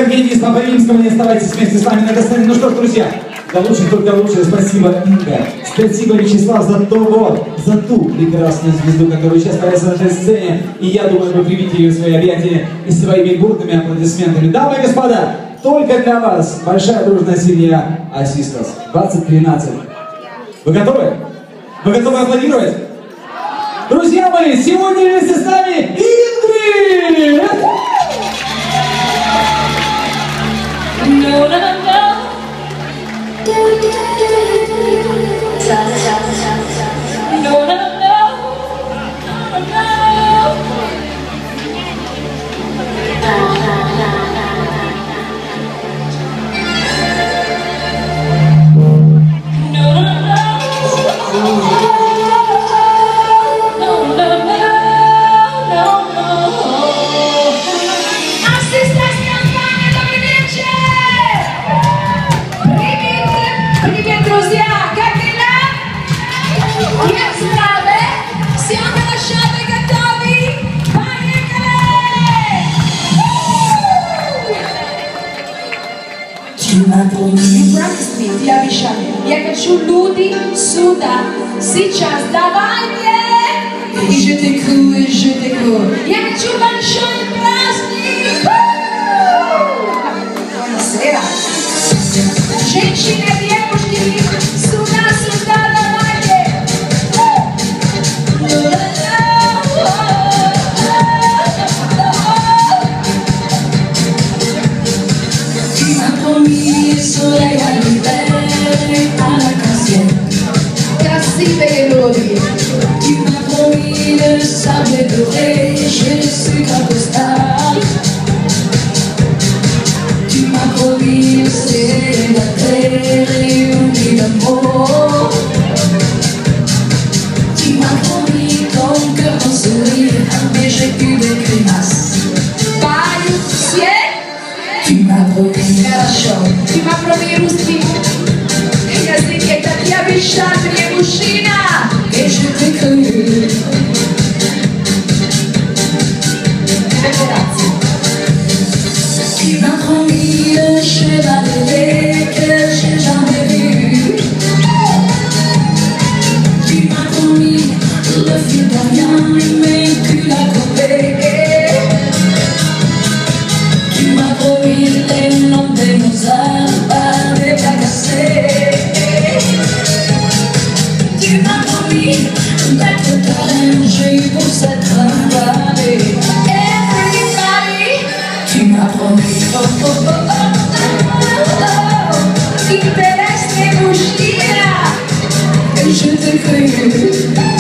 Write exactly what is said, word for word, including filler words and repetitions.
Аркадий Слабовинского, не оставайтесь вместе с нами на гастроли. Ну что ж, друзья, до лучших только лучше. Спасибо, Инга. Спасибо, Вячеслав, за того, за ту прекрасную звезду, которая сейчас появится на этой сцене. И я думаю, вы примите ее в свои объятия и своими бурными аплодисментами. Дамы и господа, только для вас большая дружная семья Asistas двадцать тринадцать. Вы готовы? Вы готовы аплодировать? Друзья мои, сегодня вместе с нами Ингрид! You promised me, я обещаю. Я хочу люди сюда, сейчас, давайте. И je t'écoute, et je t'écoute. Я хочу большой праздник. Buonasera. Женщины, девушки, сюда, сюда, давайте. Soleil à l'hiver et à la canción. Красивые люди. Tu m'as promis le sable doré, je le sucre postal. Tu m'as promis le ciel, la terre réunie d'amour. Tu m'as promis ton cœur en sourire, mais j'ai eu des grimaces. Пою все. Tu m'as promis la chance. Ti ma provi ruski. Язык этот я обещал, мне мужчина. Et je t'ai connu. Tu m'as promis le chevalier que j'ai jamais vu. Tu m'as promis le fil d'Orient, mais tu l'as coupé. Tu m'as promis les noms des Mozart par des bras cassés. Tu m'as promis d'être ta reine, j'ai eu pour cette emballée. Everybody. Tu m'as promis, oh oh oh oh oh oh. Интересный мужчина. Et je t'ai cru.